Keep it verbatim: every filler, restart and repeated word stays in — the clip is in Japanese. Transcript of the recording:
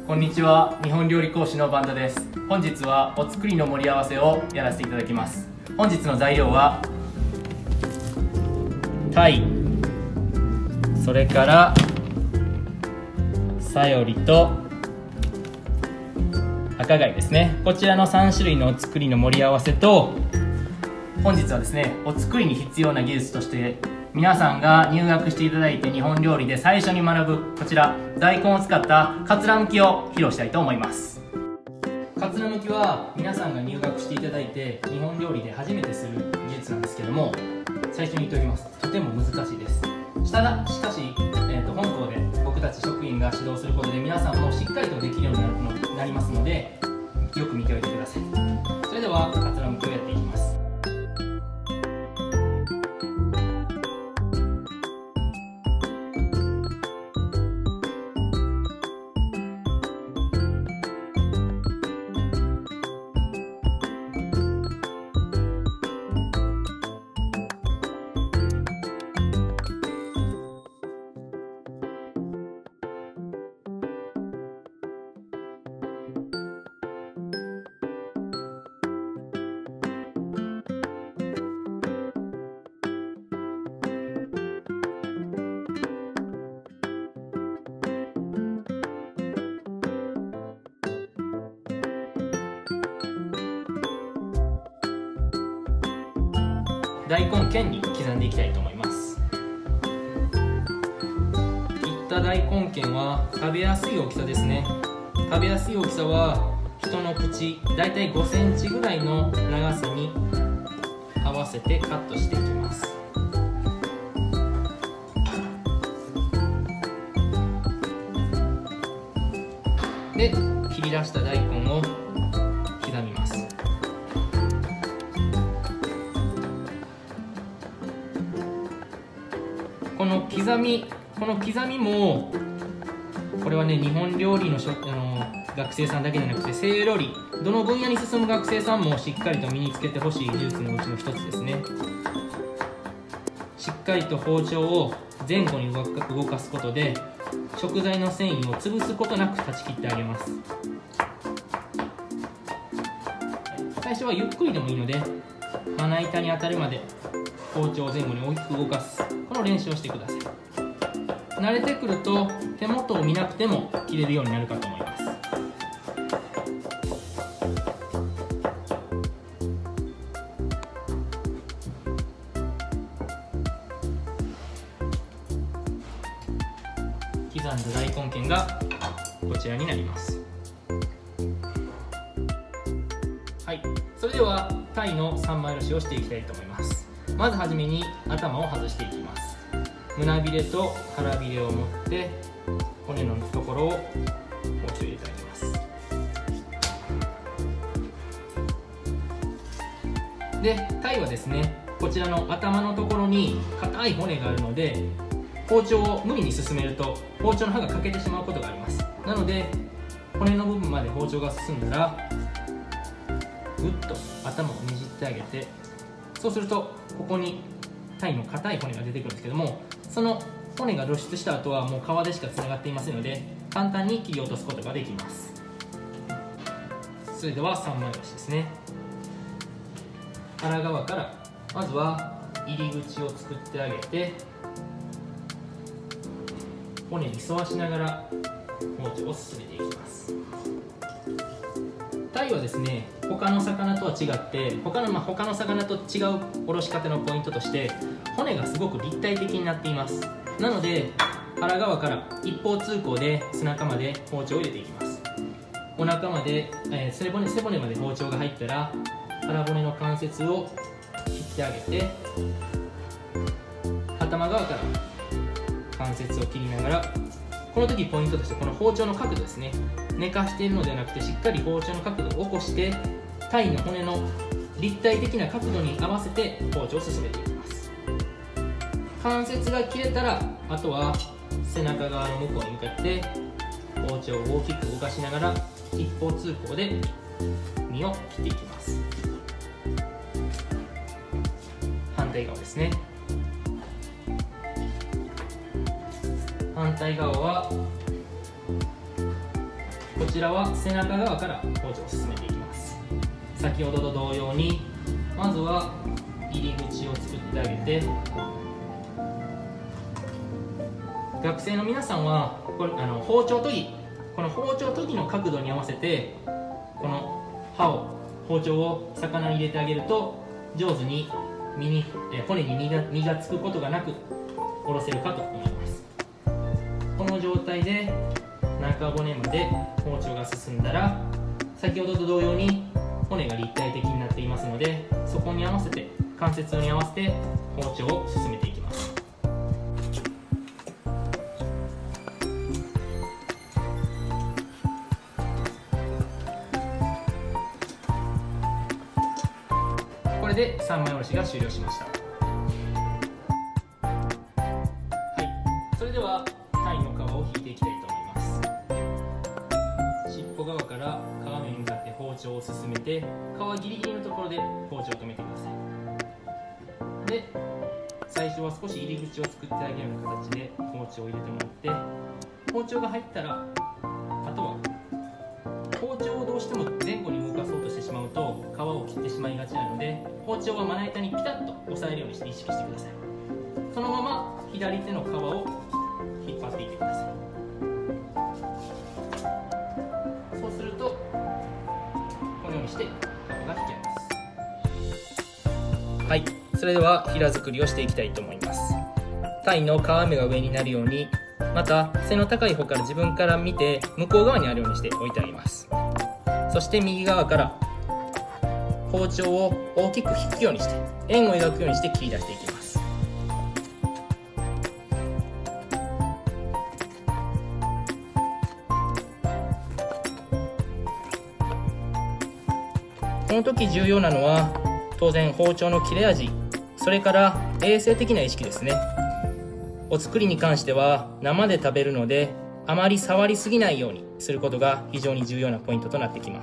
こんにちは、日本料理講師のバンダです。本日はお作りの盛り合わせをやらせていただきます。本日の材料はタイ、それからサヨリと赤貝ですね。こちらのさん種類のお作りの盛り合わせと、本日はですね、お作りに必要な技術として皆さんが入学していただいて日本料理で最初に学ぶこちら大根を使ったかつらむきを披露したいと思います。かつらむきは皆さんが入学していただいて日本料理で初めてする技術なんですけども、最初に言っておきます。とても難しいです。しただしかし、えー、と本校で僕たち職員が指導することで皆さんもしっかりとできるようになるのなりますので、よく見ておいてください。それではかつらむきをやっていきます。大根剣に刻んでいきたいと思います。切った大根剣は食べやすい大きさですね。食べやすい大きさは人の口だいたいごセンチぐらいの長さに合わせてカットしていきます。で、切り出した大根を刻みます。この刻み、この刻みもこれはね、日本料理のしょあの学生さんだけじゃなくて西料理どの分野に進む学生さんもしっかりと身につけてほしい技術のうちの一つですね。しっかりと包丁を前後に動か、動かすことで食材の繊維を潰すことなく断ち切ってあげます。最初はゆっくりでもいいのでまな板に当たるまで包丁を前後に大きく動かす、この練習をしてください。慣れてくると手元を見なくても切れるようになるかと思います。刻んだ大根剣がこちらになります。はい、それではタイの三枚おろしをしていきたいと思います。まずはじめに頭を外していきます。胸びれと腹びれを持って骨のところを包丁入れてあげます。で、タイはですね、こちらの頭のところに硬い骨があるので包丁を無理に進めると包丁の刃が欠けてしまうことがあります。なので骨の部分まで包丁が進んだらぐっと頭をねじってあげて、そうするとここにタイの硬い骨が出てくるんですけども、その骨が露出した後はもう皮でしかつながっていませんので簡単に切り落とすことができます。それでは三枚おろしですね。腹側からまずは入り口を作ってあげて骨に沿わしながら包丁を進めていきます。タイはですね、他の魚とは違って他の、まあ、他の魚と違うおろし方のポイントとして骨がすごく立体的になっています。なので腹側から一方通行で背中まで包丁を入れていきます。お腹まで、えー、背骨、背骨まで包丁が入ったら腹骨の関節を切ってあげて頭側から関節を切りながら、この時ポイントとしてこの包丁の角度ですね、寝かしているのではなくてしっかり包丁の角度を起こしてタイの骨の立体的な角度に合わせて包丁を進めていきます。関節が切れたらあとは背中側の向こうに向かって包丁を大きく動かしながら一方通行で身を切っていきます。反対側ですね。反対側はこちらは背中側から包丁を進めていきます。先ほどと同様にまずは入り口を作ってあげて、学生の皆さんはこれあの包丁研ぎ、この包丁研ぎの角度に合わせてこの刃を包丁を魚に入れてあげると上手に身にえ骨に身が身がつくことがなくおろせるかと思います。この状態で中骨まで包丁が進んだら、先ほどと同様に骨が立体的になっていますので、そこに合わせて関節に合わせて包丁を進めていきます。これで三枚おろしが終了しました。はい、それでは鯛の皮を引いていきたいと思います。尻尾側から皮目に向かって包丁を進めて、皮ギリギリのところで包丁を止めてください。で、最初は少し入り口を作ってあげるような形で包丁を入れてもらって、包丁が入ったらあとは包丁をどうしても前後に動かそうとしてしまうと皮を切ってしまいがちなので、包丁はまな板にピタッと押さえるようにして意識してください。そのまま左手の皮を引っ張っていってください。そうするとこのようにして皮が引けます。はい、それでは平作りをしていきたいと思います。鯛の皮目が上になるように、また背の高い方から自分から見て向こう側にあるようにして置いてあげます。そして右側から包丁を大きく引くようにして円を描くようにして切り出していきます。この時重要なのは当然包丁の切れ味、それから衛生的な意識ですね。お作りに関しては生で食べるので、あまり触りすぎないようにすることが非常に重要なポイントとなってきます。